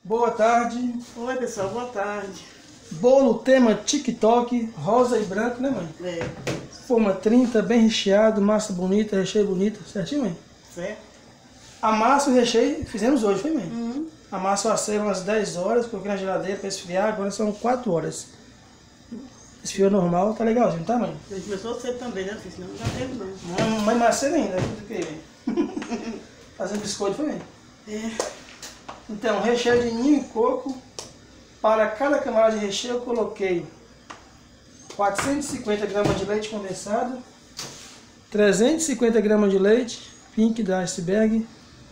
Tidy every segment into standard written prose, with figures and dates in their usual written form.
Boa tarde. Oi pessoal, boa tarde. Bolo tema TikTok, rosa e branco, né, mãe? É. Forma 30, bem recheado, massa bonita, recheio bonito. Certinho, mãe? Certo. A massa e o recheio fizemos hoje, foi, mãe? Uhum. A massa eu assei umas 10 horas, coloquei na geladeira para esfriar, agora são 4 horas. Esfriou normal, tá legalzinho, tá, mãe? A gente começou cedo também, né, filho? Senão não dá tempo não. Mãe macia ainda, tudo que, mãe? Fazendo biscoito, foi, mãe? É. Então, recheio de ninho e coco. Para cada camada de recheio eu coloquei 450 gramas de leite condensado, 350 gramas de leite pink da Iceberg,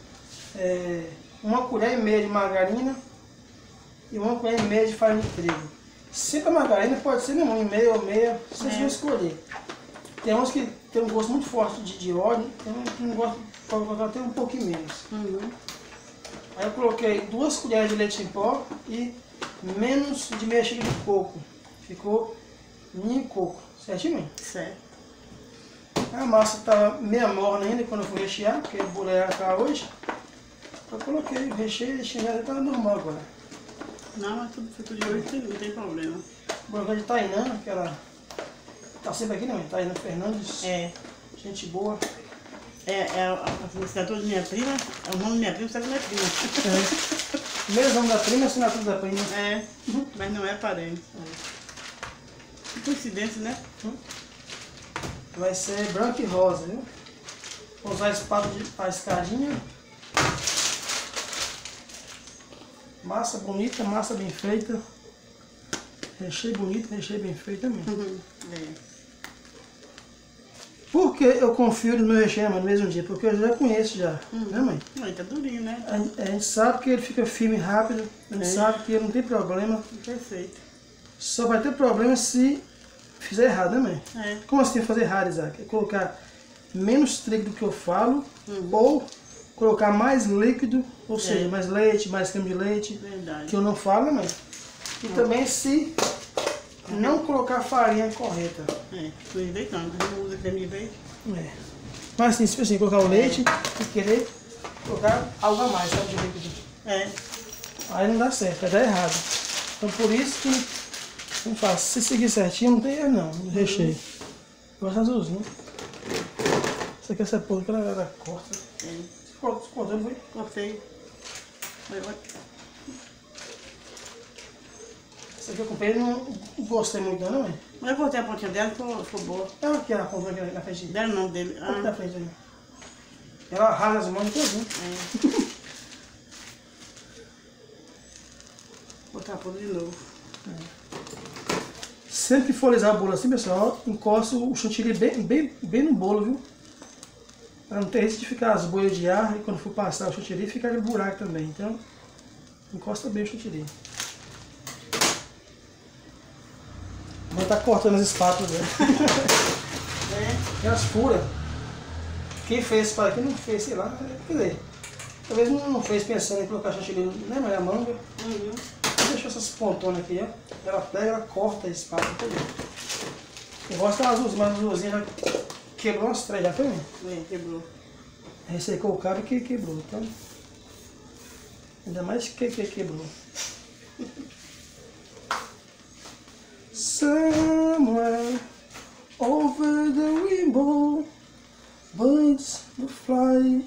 1 colher e meia de margarina e 1 colher e meia de farinha de trigo. Sempre a margarina pode ser 1,5 ou meia, vocês vão escolher. Tem uns que tem um gosto muito forte de óleo, tem uns que não gostam, pode colocar até um pouquinho menos. Uhum. Aí eu coloquei 2 colheres de leite em pó e menos de meia xícara de coco. Ficou ninho e coco. Certinho, mãe? Certo. A massa estava meia morna ainda quando eu fui rechear, porque o bolo era cá hoje. Eu coloquei o recheio e deixei já estava normal agora. Não, é tudo feito de hoje, não tem problema. Bolo de Tainã, que ela tá sempre aqui, né, mãe? Tainã Fernandes. É. Gente boa. A assinatura de minha prima, é o nome da minha prima, sabe da minha prima. Primeiro nome da prima, assinatura da prima. É, mas não é parente. Que coincidência, né? Vai ser branco e rosa, viu? Vou usar a escadinha. Massa bonita, massa bem feita. Recheio bonito, recheio bem feito também. É. Por que eu confio no meu recheio, mãe, no mesmo dia? Porque eu já conheço já, né, mãe? Não, tá durinho, né? A gente sabe que ele fica firme rápido, a gente sabe que ele não tem problema. Perfeito. Só vai ter problema se fizer errado, né, mãe? É. Como assim fazer errado, Isaac? É colocar menos trigo do que eu falo, ou colocar mais líquido, ou seja, mais leite, mais creme de leite, Verdade. que eu não falo, né, mãe? E também se não colocar a farinha correta. É, tô inventando, a gente não usa creme de leite. É. Mas assim, se assim, colocar o leite e querer colocar algo a mais, sabe, de líquido. É. Aí não dá certo, vai dar errado. Então por isso que, como faz, se seguir certinho, não tem erro não, no recheio. Gosto azulzinho. Isso aqui, essa porra que ela corta. É. Você cortou, não foi? Cortei. Vai. Essa aqui eu comprei, não gostei muito não, mãe? Mas eu cortei a pontinha dela, ficou boa. Ela aqui, ela comprou aqui na frente. Deram o nome dele. Aqui na frente aí. Ela rasga as mãos todinho. É. Vou botar tudo de novo. Sempre que for alisar o bolo assim, pessoal, encosta o chantilly bem no bolo, viu? Pra não ter risco de ficar as bolhas de ar e quando for passar o chantilly fica aquele buraco também. Então, encosta bem o chantilly. Vou estar cortando as espátulas, né? Elas furas. Quem fez para aqui não fez, sei lá, quer dizer, talvez não fez pensando em colocar chantilly, né, mas a manga. Deixa essas pontonas aqui, ó. Ela pega, ela corta a espátula toda. Eu gosto da azulzinha, mas a azulzinha já quebrou umas 3 já, foi mesmo? É, quebrou. Ressecou o cabo que quebrou, então. Ainda mais que quebrou. Somewhere over the rainbow, birds will fly.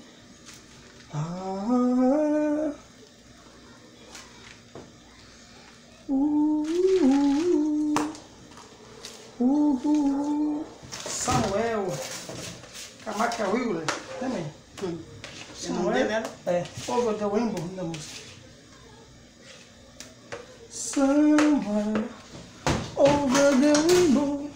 Samuel Kamakawiula, também. É o nome dele, né? É, Over the Rainbow da música. Somewhere over the rainbow,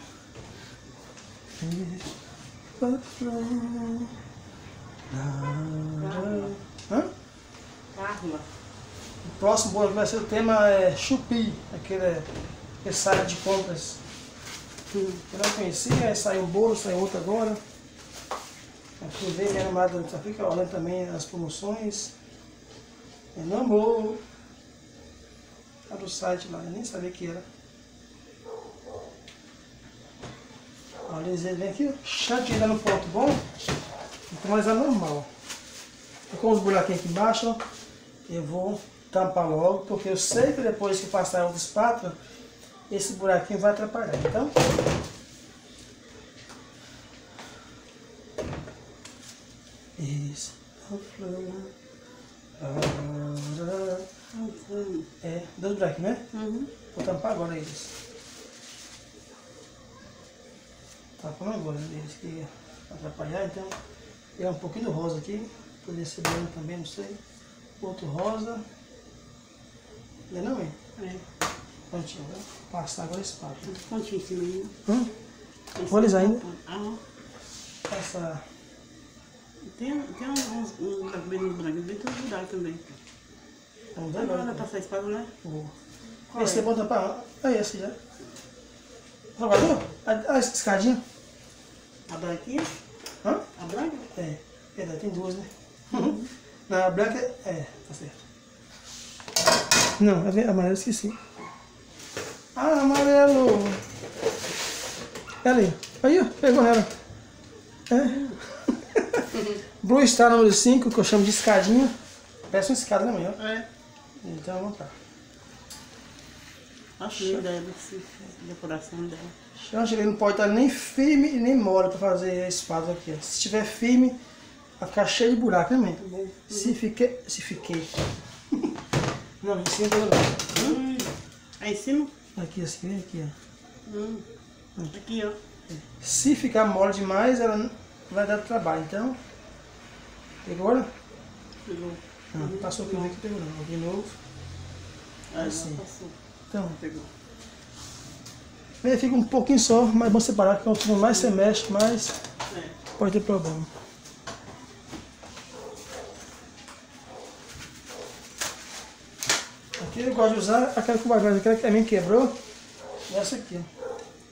hã? Carla. O próximo bolo que vai ser o tema é chupi, aquele site de compras. Eu não conhecia, aí saiu um bolo, saiu outro agora. Aqui veio minha namorada, só fica olhando também as promoções. Eu não vou. Tá do site lá, eu nem sabia que era. Olha, eles vêm aqui, chantilly no ponto bom, então mas é normal. E com os buraquinhos aqui embaixo, ó, eu vou tampar logo, porque eu sei que depois que passar a outra espátula, esse buraquinho vai atrapalhar. Então, isso. É, 2 buraquinhos, né? Uhum. Vou tampar agora eles. Tampando agora eles, que ia atrapalhar, então. É um pouquinho do rosa aqui, poderia ser branco também, não sei. Outro rosa. Não é não, hein? É. Prontinho, vou passar agora esse papo. Pontinho em cima aí. Vou alisar ainda. Ah, Passar. tem uns cabelos brancos, bem tudo buraco também. Vamos ver Agora agora. vai passar a espada, né? Vou. Qual Esse é? é bom tampar. É esse já. Salvador? A escadinha. A branquinha? Hã? A branca? É. Verdade, tem 2, né? Na branca é. Tá certo. Não, a amarelo eu esqueci. Ah, amarelo! Ela aí. Aí, ó. Pegou ela. É. Blue Star número 5, que eu chamo de escadinha. Parece uma escada, né, mãe? Ó. É. Então, vamos lá. Acho linda ela, essa decoração dela. Gente, ele não pode estar nem firme e nem mole para fazer a espada aqui. Ó. Se estiver firme, vai ficar cheio de buraco, né, mãe? Uhum. Se fiquei. Não, em cima não. Aí em cima? Aqui, assim, aqui, ó. Aqui, ó. Se ficar mole demais, ela não vai dar trabalho. Então, pegou agora? Pegou. Não, passou aqui, que pegou não. De novo. Aí Assim. passou. Então, Pegou. aí fica um pouquinho só, mas vamos separar, porque quanto mais você mexe, mais É. pode ter problema. Aqui eu gosto de usar aquela que vai mais, aquela que a minha quebrou. E essa aqui, ó.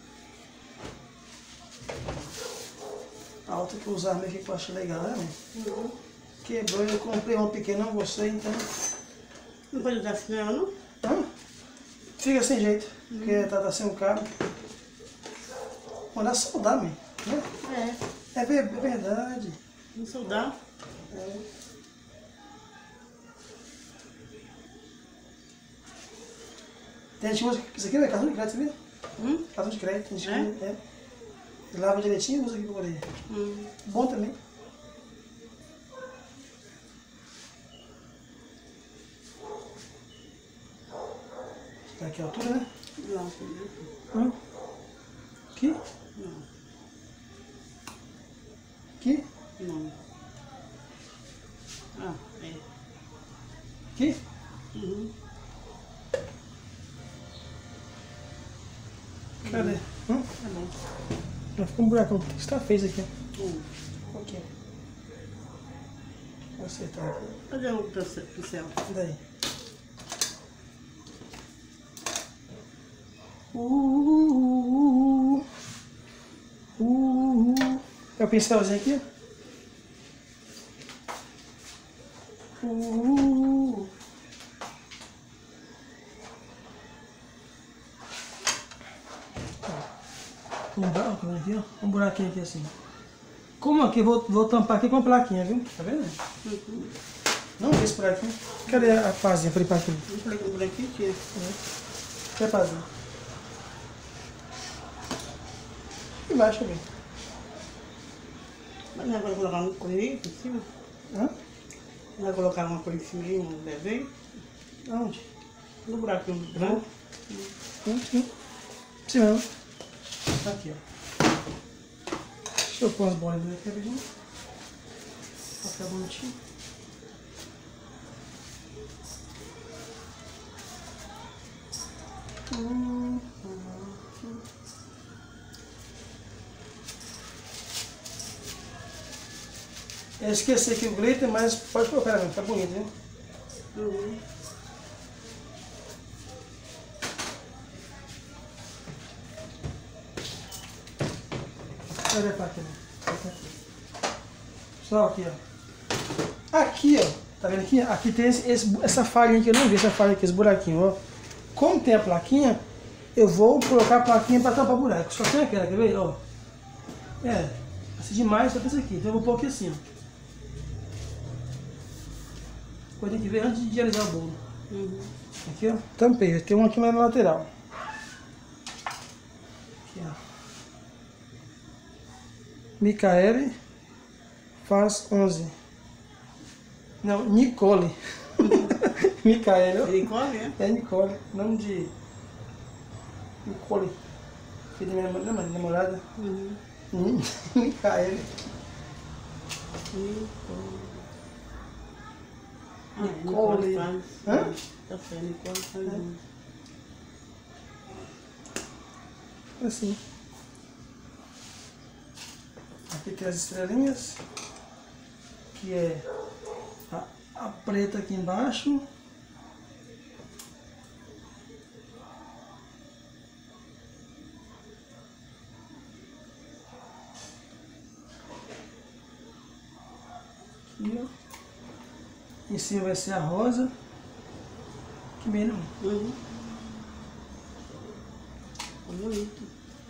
A outra que eu usava meio que eu acho legal, né, mãe? Quebrou, eu comprei uma pequena, não gostei, então. Não pode usar assim não? Hã? Fica sem jeito, porque tá sem o cabo. Mandar soldar, mãe. Né? É verdade. Não soldar. É. Tem gente que usa isso aqui, né? Cartão de crédito, sabia? Cartão de crédito, tem gente que lava direitinho e usa aqui pra poder. Bom também. Tá aqui a altura, né? Não, Aqui? não. Aqui? Não. Ah, é. Aqui? Cadê? Tá bom. Já ficou um buracão. O que você fez aqui? Aqui. Vou acertar aqui. Cadê o pincel? Daí. É o pincelzinho aqui? Um buraquinho aqui assim. Como aqui, vou tampar aqui com a plaquinha, viu? Tá vendo? Não vê esse buraquinho. Cadê a pazinha pra limpar aqui? Não falei com o branquinho tinha. Cadê a pazinha? Embaixo também. Mas não vai colocar uma coisa aí em cima? Hã? Não vai colocar uma coisa em cima aí, um desenho? Aonde? No buraquinho branco? Sim, não. Tá aqui, ó. Deixa eu pôr as bolas aqui rapidinho. Pra ficar bonitinho. Eu esqueci aqui o glitter, mas pode colocar, né? Tá bonito, viu? Olha pra aqui, né? Só aqui, ó. Aqui, ó. Tá vendo aqui? Aqui tem essa falhinha aqui, eu não vi essa falha aqui, esse buraquinho, ó. Como tem a plaquinha, eu vou colocar a plaquinha pra tampar o buraco. Só tem aquela, quer ver? Ó. Assim demais, só tem isso aqui. Então eu vou pôr aqui assim, ó. Depois tem que ver antes de alisar o bolo. Aqui, ó, tampei. Tem um aqui na lateral. Aqui, ó. Micaele faz 11. Não, Nicole. Micaele. É Nicole, é? É Nicole. Nome de Nicole. Filha da minha namorada. Micaele. Nicole faz. Hã? Tá certo, Nicole faz 11. Assim. Aqui tem as estrelinhas, que é a preta aqui embaixo. Aqui, ó. Em cima vai ser a rosa. Que mesmo. Tá bonito.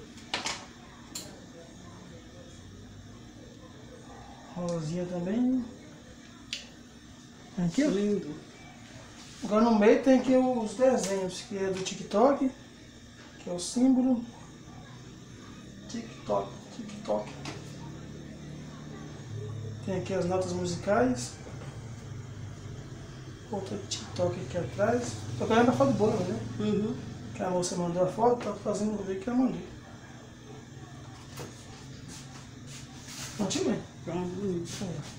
Rosinha também. Aqui, ó. Lindo. Agora no meio tem aqui os desenhos, que é do TikTok, que é o símbolo. TikTok. Tem aqui as notas musicais. Outro TikTok aqui atrás. Tô querendo a foto boa, né? Que a moça mandou a foto, tá fazendo o vídeo que ela mandou. Prontinho, mãe? Pronto, bonito.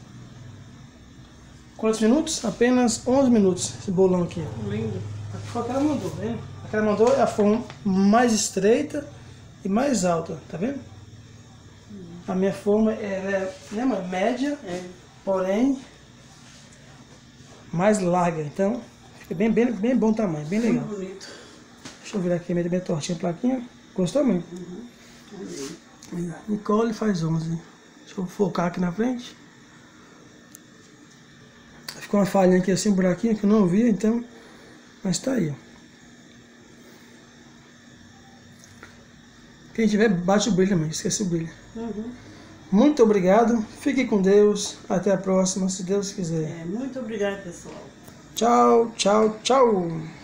Quantos minutos? Apenas 11 minutos esse bolão aqui. Lindo. Aqui foi a que ela mandou, tá vendo? A que ela mandou é a forma mais estreita e mais alta, tá vendo? A minha forma é, né, mãe? Média, porém mais larga. Então fica bem bom tamanho, bem legal. Muito bonito. Deixa eu virar aqui minha tortinha, plaquinha. Gostou, mãe? Nicole faz 11. Deixa eu focar aqui na frente. Ficou uma falhinha aqui assim, um buraquinho que eu não vi, então. Mas tá aí, ó. Quem tiver, bate o brilho, mãe. Esqueci o brilho. Muito obrigado. Fique com Deus. Até a próxima, se Deus quiser. Muito obrigada, pessoal. Tchau, tchau, tchau.